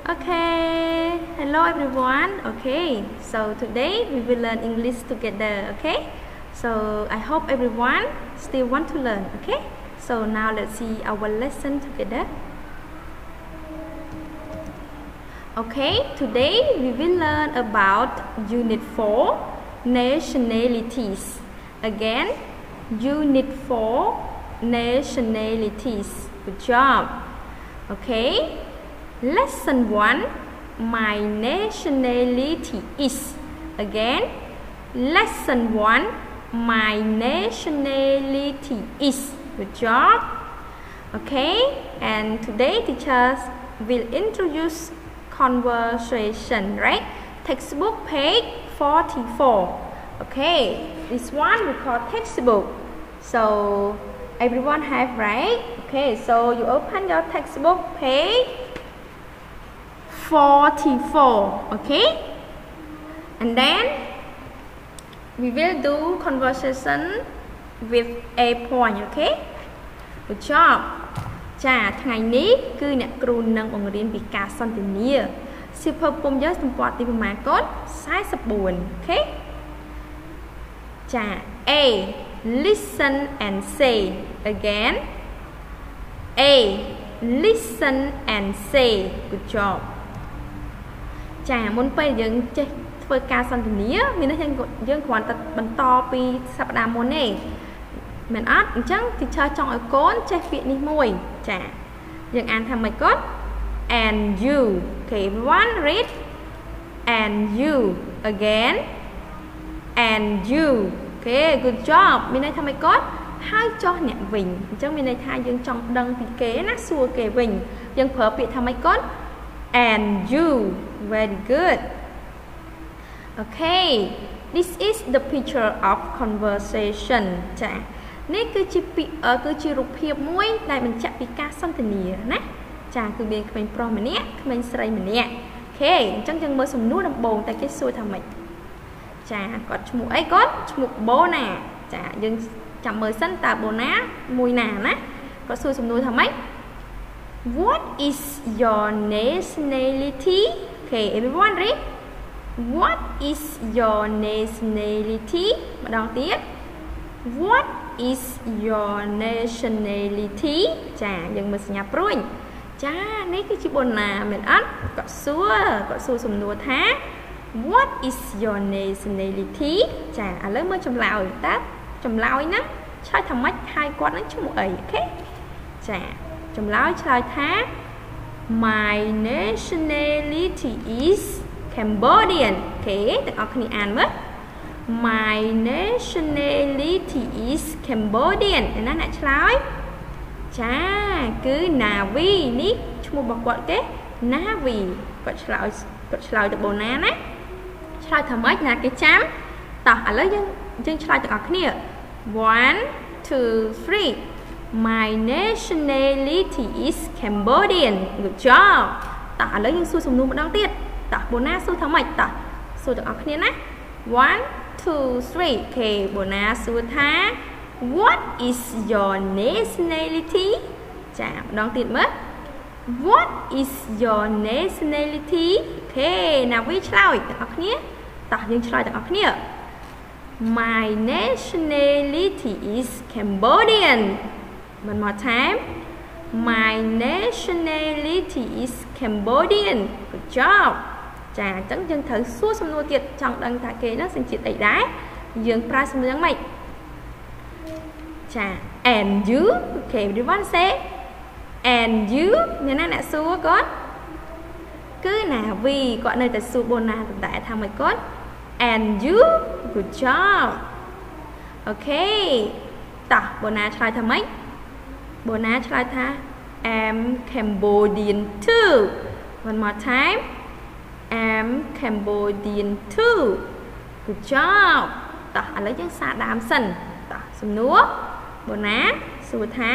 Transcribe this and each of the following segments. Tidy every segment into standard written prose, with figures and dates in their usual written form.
Okay, hello everyone. Okay, so today we will learn English together. Okay, so I hope everyone still want to learn. Okay, so now let's see our lesson together. Okay, today we will learn about Unit 4, nationalities. Again, Unit 4, nationalities. Good job. Okay. Lesson 1, my nationality is. Again, lesson 1, my nationality is. Good job. Okay, and today teachers will introduce conversation, right? Textbook page 44. Okay, this one we call textbook. So everyone have, right? Okay, so you open your textbook page 44. Okay, and then we will do conversation with a point. Okay, good job. ចាថ្ងៃនេះគឺអ្នកគ្រូនឹងបង្រៀនពីការសន្ទនាសៀវភៅពុំយើងទំព័រទីប្រមាណកូន44 Okay. ចា A listen and say. Again, A listen and say. Good job. ចាមុនពេលយើងចេះធ្វើការសន្ទនាមានន័យថាយើងគ្រាន់តែបន្តពីសប្តាហ៍មុនទេមែនអត់អញ្ចឹង teacher ចង់ឲ្យកូនចេះពាក្យនេះមួយចាយើងអានថាម៉េចកូន and you. Okay, everyone read and you. Again, and you. Okay, good job. មានន័យថាម៉េចកូនហើយចុះអ្នកវិញអញ្ចឹងមានន័យថាយើងចង់ដឹងពីគេណាសួរគេវិញយើងប្រើពាក្យថាម៉េចកូន and you. Very good. Okay, this is the picture of conversation. ចានេះគឺជារូបភាពមួយដែលបញ្ជាក់ពីការសន្ទនាណាចាគឺមានក្មេងប្រុសម្នាក់ក្មេងស្រីម្នាក់អូខេអញ្ចឹងយើងមើលសំណួរដំបូងតែគេសួរថាម៉េចចាគាត់ឈ្មោះអីគាត់ឈ្មោះបូណាចាយើងចាំមើលសិនតើបូណាមួយណាណាគាត់សួរសំណួរថាម៉េច What is your nationality? Okay, everyone read. What is your nationality? ម្ដងទៀត What is your nationality? ចាយើងមើលសញ្ញាព្រួយចានេះគឺជាបូណាមែនអត់គាត់សួរសំណួរថា What is your nationality? ចាឥឡូវមើលចម្លើយតើចម្លើយហ្នឹងឆ្លើយថាម៉េចហើយគាត់ហ្នឹងឈ្មោះអីអូខេចាចម្លើយឆ្លើយថា My nationality is Cambodian. អូខេទាំងអស់គ្នាអានមើល My nationality is Cambodian. ណាអ្នកឆ្លើយចាគឺ Navi នេះឈ្មោះរបស់គាត់គេ Navi គាត់ឆ្លើយទៅបូណាណាឆ្លើយថាម៉េចណាគេចាំតោះឥឡូវយើងឆ្លើយទាំងអស់គ្នា 1 2 3 My nationality is Cambodian. Good job. តោះឥឡូវយើងសួរសំណួរម្ដងទៀតតោះបូណាសួរថាម៉េចតោះសួរទាំងអស់គ្នាណា 1 2 3 Okay, បូណាសួរថា What is your nationality? ចាម្ដងទៀតមើល What is your nationality? Okay, ណាវីឆ្លើយទាំងអស់គ្នាតោះយើងឆ្លើយទាំងអស់គ្នា My nationality is Cambodian. One more time. My nationality is Cambodian. Good job. ចាអញ្ចឹងយើងត្រូវសួរសំណួរទៀតចង់ដឹងថាគេហ្នឹងសញ្ជាតិអីដែរយើងប្រើសំណួរយ៉ាងម៉េចចា and you. Okay, everyone say and you. អ្នកណាអ្នកសួរគាត់គឺណាវីគាត់នៅតែសួរបូណាតតែថាម៉េចគាត់ and you. Good job. Okay តោះបូណាឆ្លើយថាម៉េចបូណាឆ្លើយថា I'm Cambodian too. One more time. I'm Cambodian too. Good job. តោះឥឡូវយើងសាកដើមសិនតោះសំណួរបូណាសួរថា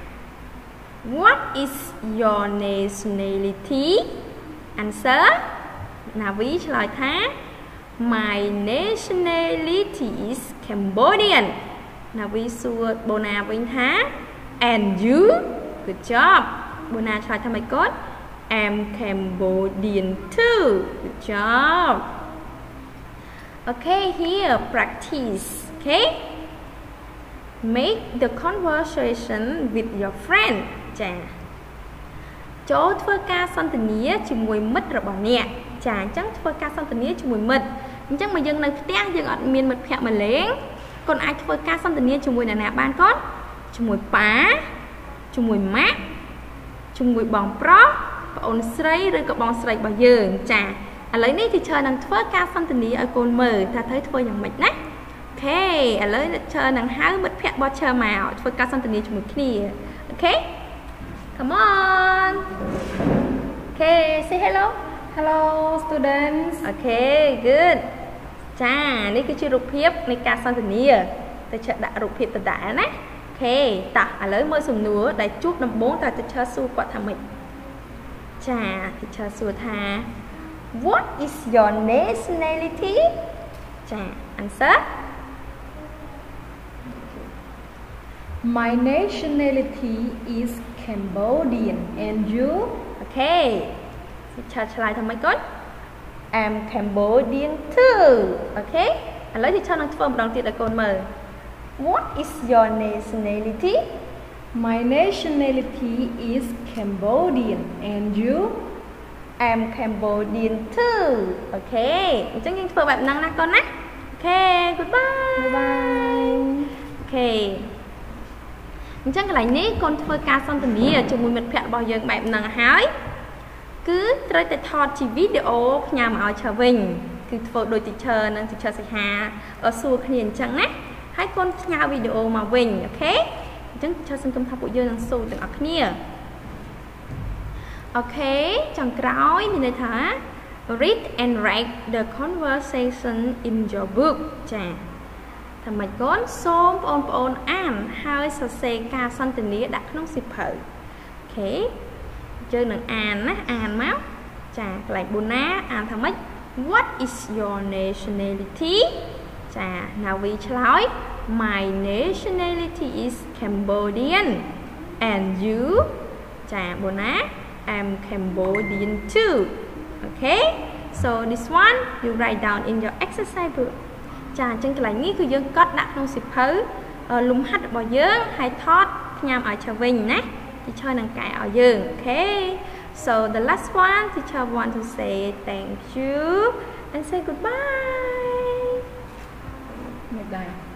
What is your nationality? Answer. ណាវីឆ្លើយថា My nationality is Cambodian. ណាវីសួរបូណាវិញថា And you? Good job. Bữa nào try thăm mày cốt. I'm Cambodian too. Good job. Okay, here practice. Okay. Make the conversation with your friend. ចាចូលធ្វើការសន្ទនាជាមួយមិត្តរបស់អ្នកចាអញ្ចឹងធ្វើការសន្ទនាជាមួយមិត្តអញ្ចឹងមកយើងនៅផ្ទះយើងអត់មានមិត្តភ័ក្តិមកលេងកូនអាចធ្វើការសន្ទនាជាមួយអ្នកណាបានកូនជាមួយប៉ាជាមួយម៉ាក់ជាមួយបងប្រុសប្អូនស្រីឬក៏បងស្រីរបស់យើងចាឥឡូវនេះទីឈើនឹងធ្វើការសន្ទនាឲ្យកូនមើលថាត្រូវធ្វើយ៉ាងម៉េចណាអូខេឥឡូវឈើនឹងហៅមិត្តភ័ក្តិរបស់ឈើមកធ្វើការសន្ទនាជាមួយគ្នាអូខេ Come on. Okay, say hello. Hello students. Okay, good. ចានេះគឺជារូបភាពនៃការសន្ទនាទៅឈើដាក់រូបភាពដដែលណាអូខេតោះឥឡូវមើលសំណួរដែលជួបដំបូងតើទៅឈើសួរគាត់ថាម៉េចចាទៅឈើសួរថា What is your nationality ចា answer My nationality is Cambodian and you? Okay. ឆ្លើយថាម៉េចកូន I'm Cambodian too. Okay. ឥឡូវទីឈើនឹងធ្វើម្ដងទៀតឲ្យកូនមើល What is your nationality? My nationality is Cambodian and you? I'm Cambodian too. Okay. អញ្ចឹងយើងធ្វើបែបហ្នឹងណាកូនណា Okay. Goodbye. Bye. Okay. អញ្ចឹងកន្លែងនេះកូនធ្វើការសន្ទនាជាមួយមិត្តភ័ក្តិរបស់យើងបែបហ្នឹងហើយគឺត្រូវតែថតជាវីដេអូផ្ញើមកឲ្យឈើវិញគឺធ្វើដូចទីឈើនិងទីឈើសិហាសួរគ្នាអញ្ចឹងណាហើយកូនផ្ញើវីដេអូមកវិញអូខេអញ្ចឹងឈើសង្ឃឹមថាពួកយើងនឹងស៊ូទាំងអស់គ្នាអូខេចុងក្រោយមានន័យថា read and write the conversation in your book ចាថាម៉េចកូនសូមបងប្អូនអានហើយសរសេរការសន្ទនាដាក់ក្នុងសៀវភៅអូខេយើងនឹងអានណាអានមកចាកន្លែងប៊ូណាអានថាម៉េច What is your nationality ចាណាវីឆ្លើយ My nationality is Cambodian and you ចាប៊ូណា I'm Cambodian too Okay so this one you write down in your exercise book ចាអញ្ចឹងកន្លែងនេះគឺយើងកត់ដាក់ក្នុងសៀវភៅលំហាត់របស់យើងហើយថតផ្ញើឲ្យឈើវិញណាteacher នឹងកែឲ្យយើង Okay so the last one teacher want to say thank you and say goodbye មិនដែរ